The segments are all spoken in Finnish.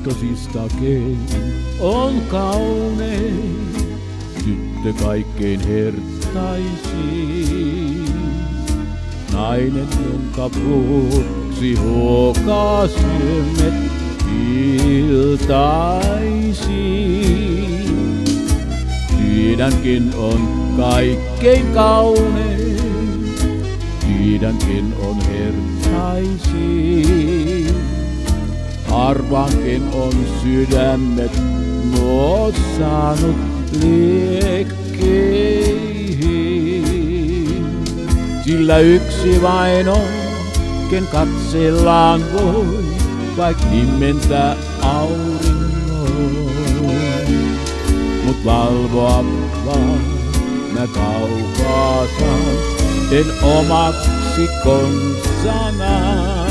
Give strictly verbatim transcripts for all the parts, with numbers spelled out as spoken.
kiitosistakin on kaunein, tyttö kaikkein hertaisin. Nainen, jonka vuoksi huokaa sydämet iltaisin. Tiedänkin on kaikkein kaunein, tiedänkin on hertaisin. Harvaankin on sydämet nuo saanut liekkeihin. Sillä yksi vain on, ken katsellaan voi, vaik himmentää auringon. Mut valvoa vaan mä kaukaa saan, en omaksi konsanaan.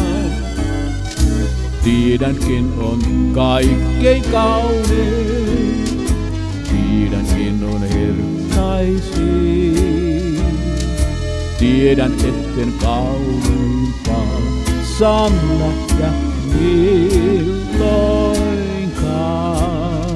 Tiedänkin on kaikkein kaunein, tiedänkin on hertaisin. Tiedän, etten kauniimpaa saa nähdä milloinkaan.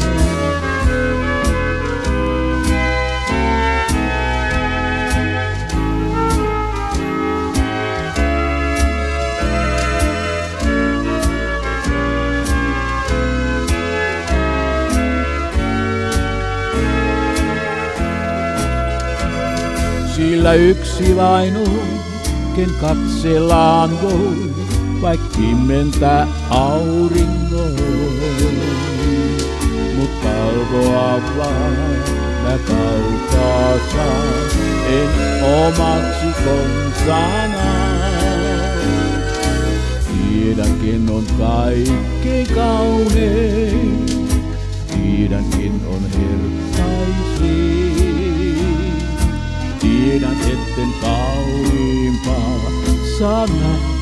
Sillä yksi vain on, ken katsellaan voi, vaik himmentää auringon. Mut valvoa vaan mä kaukaa saan, en omaksi konsanaan. Tiedänkin on kaikkein kaunein, tiedänkin on hertaisin. Tiedän, etten kauniimpaa saa nähdä.